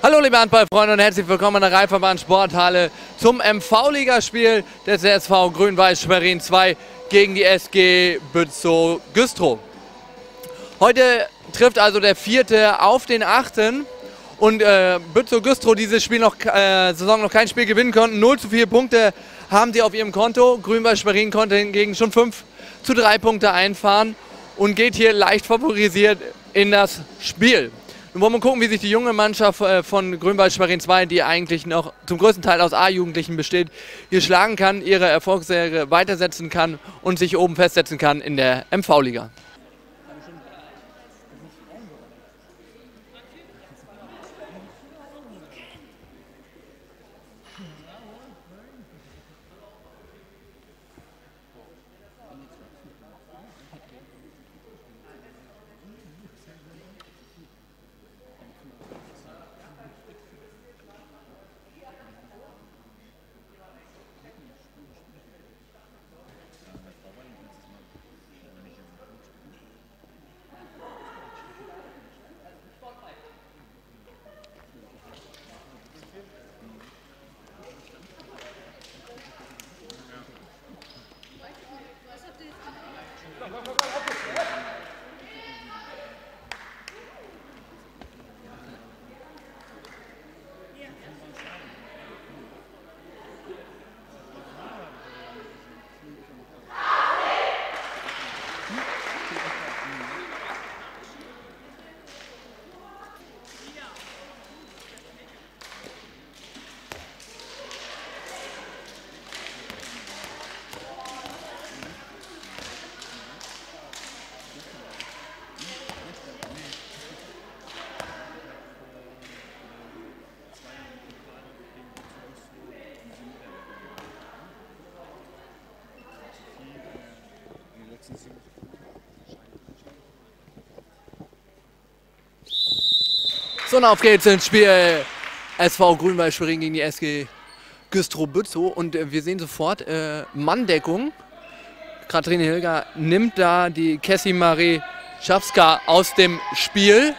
Hallo liebe Handballfreunde und herzlich willkommen in der Rheinverband Sporthalle zum MV-Ligaspiel des SV Grün-Weiß Schwerin 2 gegen die SG Bützow-Güstrow. Heute trifft also der 4. auf den 8. und Bützow-Güstrow dieses Saison noch kein Spiel gewinnen konnten. 0:4 Punkte haben sie auf ihrem Konto. Grün-Weiß Schwerin konnte hingegen schon 5:3 Punkte einfahren und geht hier leicht favorisiert in das Spiel. Nun wollen wir gucken, wie sich die junge Mannschaft von Grün-Weiß Schwerin 2, die eigentlich noch zum größten Teil aus A-Jugendlichen besteht, hier schlagen kann, ihre Erfolgsserie weitersetzen kann und sich oben festsetzen kann in der MV-Liga. So, und auf geht's ins Spiel. SV Grün-Weiß Schwerin gegen die SG Güstrow-Bützow. Und wir sehen sofort Manndeckung. Katharine Hilger nimmt da die Kessi-Marie Schafska aus dem Spiel.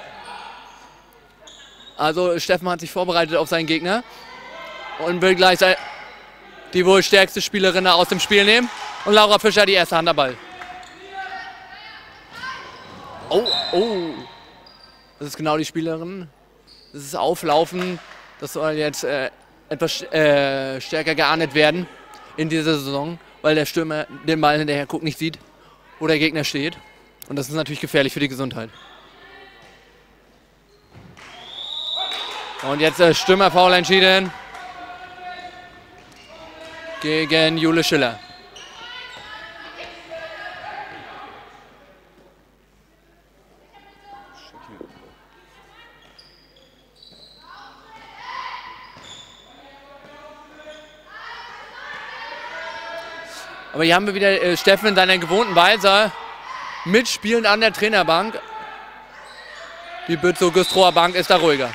Also Steffen hat sich vorbereitet auf seinen Gegner und will gleich die wohl stärkste Spielerin aus dem Spiel nehmen. Und Laura Fischer die erste Hand am Ball. Oh, oh. Das ist genau die Spielerin. Das ist Auflaufen. Das soll jetzt etwas stärker geahndet werden in dieser Saison, weil der Stürmer den Ball hinterher guckt, nicht sieht, wo der Gegner steht. Und das ist natürlich gefährlich für die Gesundheit. Und jetzt Stürmerfoul entschieden gegen Jule Schiller. Aber hier haben wir wieder Steffen in seiner gewohnten Weise mitspielend an der Trainerbank. Die Bützow-Güstrower Bank ist da ruhiger.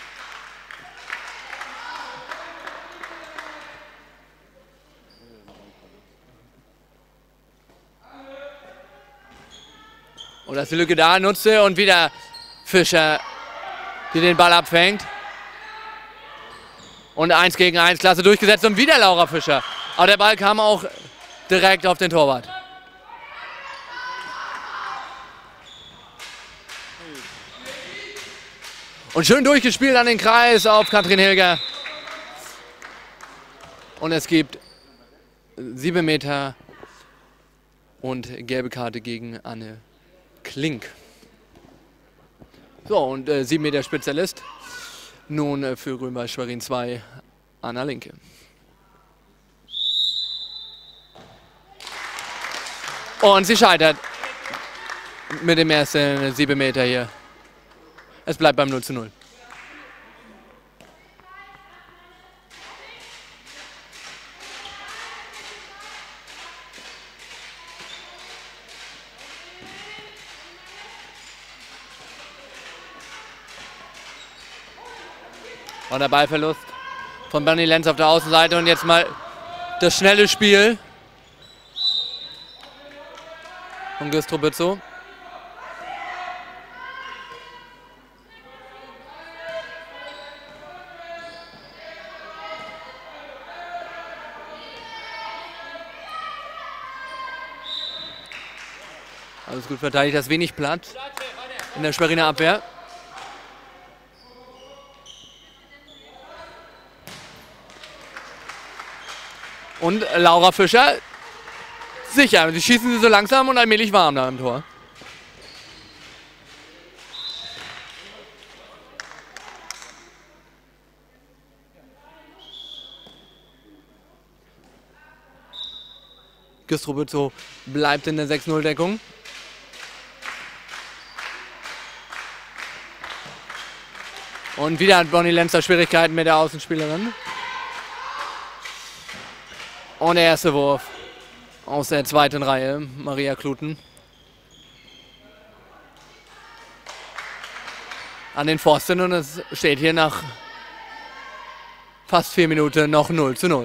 Und dass die Lücke da nutzte und wieder Fischer, die den Ball abfängt. Und 1 gegen 1, klasse durchgesetzt und wieder Laura Fischer. Aber der Ball kam auch direkt auf den Torwart. Und schön durchgespielt an den Kreis auf Katrin Hilger. Und es gibt 7 Meter und gelbe Karte gegen Anne Klink. So, und 7 Meter Spezialist. Nun für Grün-Weiß Schwerin 2 Anna Linke. Und sie scheitert mit dem ersten 7 Meter hier. Es bleibt beim 0:0. Und der Ballverlust von Bernie Lenz auf der Außenseite und jetzt mal das schnelle Spiel von Güstrow-Bützow. Alles gut verteidigt, das wenig Platz in der Schweriner Abwehr. Und Laura Fischer, sicher, sie schießen sie so langsam und allmählich warm da im Tor. Güstrow bleibt in der 6-0-Deckung. Und wieder hat Bonnie Lenzer Schwierigkeiten mit der Außenspielerin. Und der erste Wurf aus der zweiten Reihe, Maria Kluten. An den Pfosten und es steht hier nach fast 4 Minuten noch 0:0.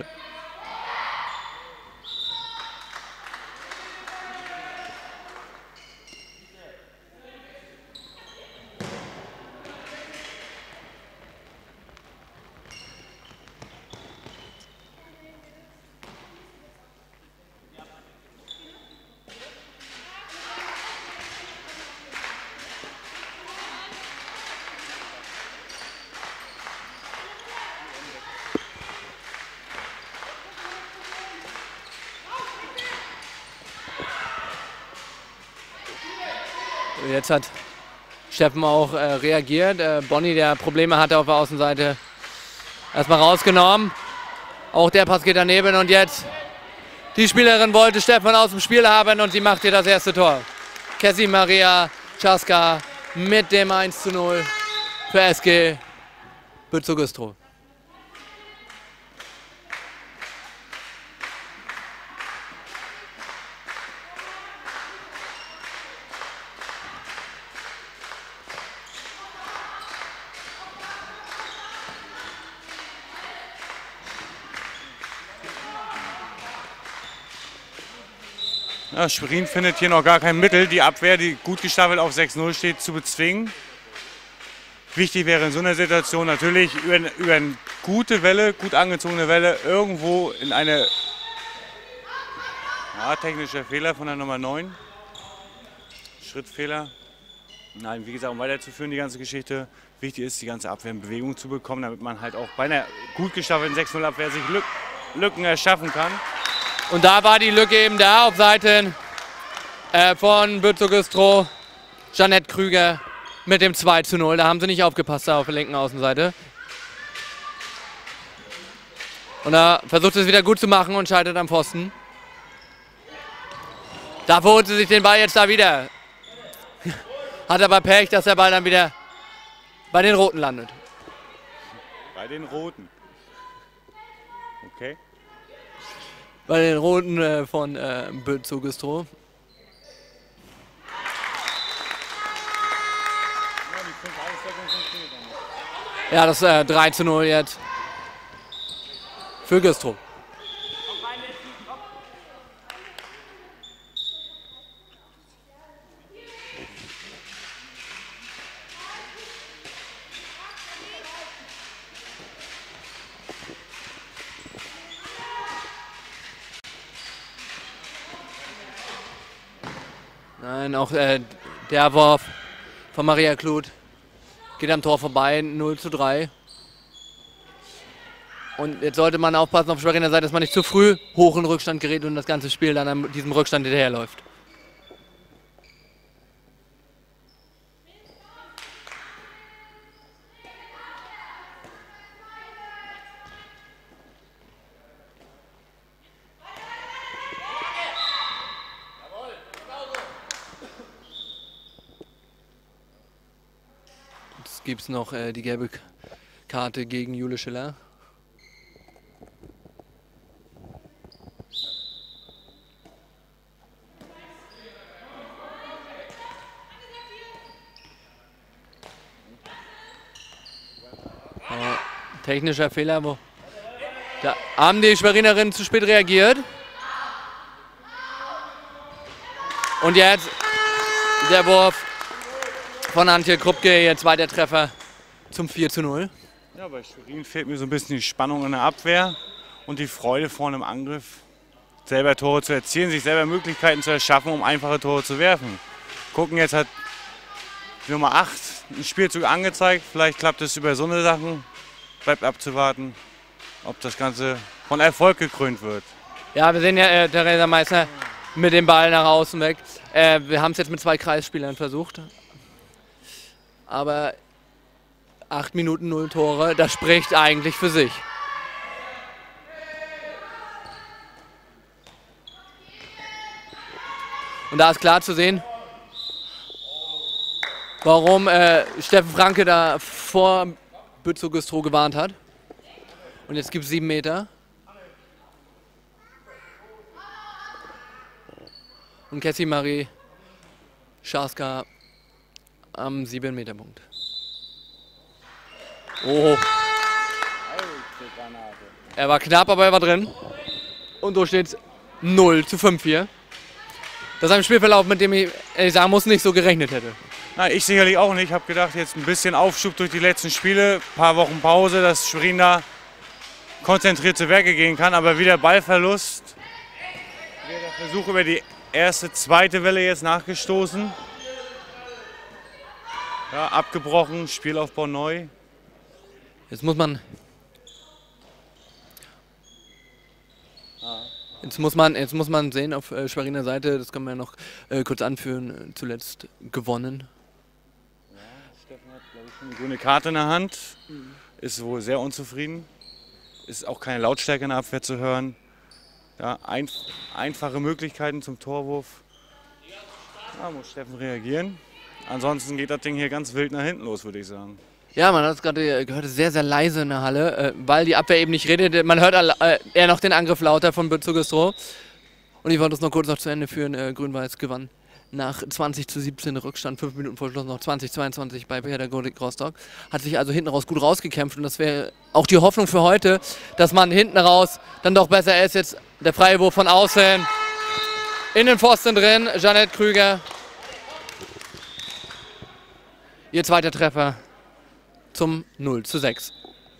Jetzt hat Steffen auch reagiert. Bonnie, der Probleme hatte auf der Außenseite, erstmal rausgenommen. Auch der Pass geht daneben und jetzt die Spielerin wollte Steffen aus dem Spiel haben und sie macht hier das erste Tor. Cassie Maria Czaska mit dem 1:0 für SG Bützow-Güstrow. Ja, Schwerin findet hier noch gar kein Mittel, die Abwehr, die gut gestaffelt auf 6:0 steht, zu bezwingen. Wichtig wäre in so einer Situation natürlich über eine gute Welle, gut angezogene Welle, irgendwo in eine technischer Fehler von der Nummer 9. Schrittfehler. Nein, wie gesagt, um weiterzuführen die ganze Geschichte. Wichtig ist, die ganze Abwehr in Bewegung zu bekommen, damit man halt auch bei einer gut gestaffelten 6:0 Abwehr sich Lücken erschaffen kann. Und da war die Lücke eben da auf Seiten von Bützow-Güstrow. Jeanette Krüger mit dem 2:0. Da haben sie nicht aufgepasst da auf der linken Außenseite. Und da versucht es wieder gut zu machen und scheitert am Pfosten. Da holt sie sich den Ball jetzt da wieder. Hat aber Pech, dass der Ball dann wieder bei den Roten landet. Bei den Roten. Okay. Bei den Roten von Bützow-Güstrow. Ja, das 3:0 jetzt für Güstrow. Nein, auch der Wurf von Maria Klut geht am Tor vorbei, 0:3. Und jetzt sollte man aufpassen auf Schweriner Seite, dass man nicht zu früh hoch in Rückstand gerät und das ganze Spiel dann an diesem Rückstand hinterherläuft. Jetzt gibt es noch die gelbe Karte gegen Jule Schiller. Technischer Fehler, wo da haben die Schwerinerinnen zu spät reagiert. Und jetzt der Wurf von Antje Krupke, jetzt weiter Treffer zum 4:0. Ja, bei Schwerin fehlt mir so ein bisschen die Spannung in der Abwehr und die Freude vorne im Angriff, selber Tore zu erzielen, sich selber Möglichkeiten zu erschaffen, um einfache Tore zu werfen. Gucken, jetzt hat die Nummer 8 einen Spielzug angezeigt. Vielleicht klappt es über so eine Sachen. Bleibt abzuwarten, ob das Ganze von Erfolg gekrönt wird. Ja, wir sehen ja Theresa Meissner mit dem Ball nach außen weg. Wir haben es jetzt mit 2 Kreisspielern versucht. Aber 8 Minuten 0 Tore, das spricht eigentlich für sich. Und da ist klar zu sehen, warum Steffen Franke da vor Bützow-Güstrow gewarnt hat. Und jetzt gibt es 7 Meter. Und Cassie Marie Scharska am 7-Meter-Punkt. Oh. Er war knapp, aber er war drin. Und so steht es 0:5 hier. Das ist ein Spielverlauf, mit dem ich sagen muss, nicht so gerechnet hätte. Na, ich sicherlich auch nicht. Ich habe gedacht, jetzt ein bisschen Aufschub durch die letzten Spiele, ein paar Wochen Pause, dass Schwerin da konzentriert zu Werke gehen kann. Aber wieder Ballverlust. Wieder der Versuch über die erste, zweite Welle jetzt nachgestoßen. Ja, abgebrochen, Spielaufbau neu. Jetzt muss man sehen auf Schweriner Seite, das kann man ja noch kurz anführen, zuletzt gewonnen. Ja, Steffen hat, glaube ich, eine grüne Karte in der Hand, ist wohl sehr unzufrieden, ist auch keine Lautstärke in der Abwehr zu hören. Ja, einfache Möglichkeiten zum Torwurf. Da muss Steffen reagieren. Ansonsten geht das Ding hier ganz wild nach hinten los, würde ich sagen. Ja, man hat es gerade gehört, sehr, sehr leise in der Halle, weil die Abwehr eben nicht redet. Man hört eher noch den Angriff lauter von Bützow-Güstrow. Und ich wollte es noch kurz zu Ende führen. Grün-Weiß gewann nach 20:17 Rückstand, 5 Minuten vor Schluss noch 20:22 bei Pädagodik Rostock. Hat sich also hinten raus gut rausgekämpft. Und das wäre auch die Hoffnung für heute, dass man hinten raus dann doch besser ist. Jetzt der freie Wurf von außen. In den Pfosten drin, Jeanette Krüger. Ihr zweiter Treffer zum 0:6.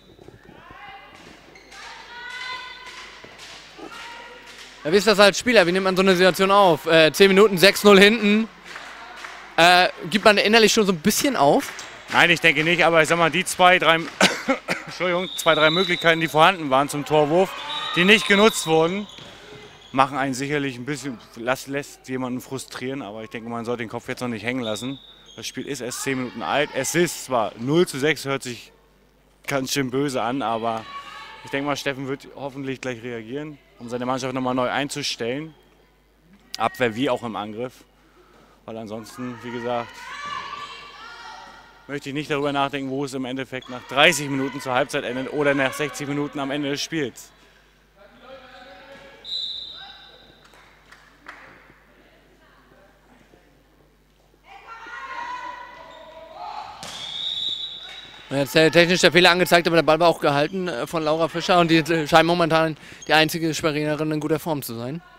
Ja, wie ist das als Spieler? Wie nimmt man so eine Situation auf? 10 Minuten, 6:0 hinten. Gibt man innerlich schon so ein bisschen auf? Nein, ich denke nicht, aber ich sag mal, die 2, 3 Möglichkeiten, die vorhanden waren zum Torwurf, die nicht genutzt wurden, machen einen sicherlich ein bisschen, lässt jemanden frustrieren, aber ich denke, man sollte den Kopf jetzt noch nicht hängen lassen. Das Spiel ist erst 10 Minuten alt. Es ist zwar 0:6, hört sich ganz schön böse an, aber ich denke mal, Steffen wird hoffentlich gleich reagieren, um seine Mannschaft nochmal neu einzustellen. Abwehr wie auch im Angriff. Weil ansonsten, wie gesagt, möchte ich nicht darüber nachdenken, wo es im Endeffekt nach 30 Minuten zur Halbzeit endet oder nach 60 Minuten am Ende des Spiels. Jetzt technisch der Fehler angezeigt, aber der Ball war auch gehalten von Laura Fischer und die scheint momentan die einzige Schwerinerin in guter Form zu sein.